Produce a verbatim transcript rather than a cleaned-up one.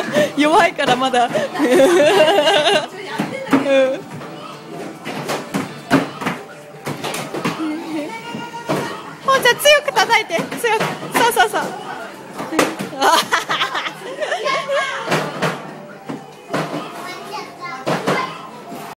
弱いからまだ。うん、ほんじゃ強く叩いて、強く、そうそうそう。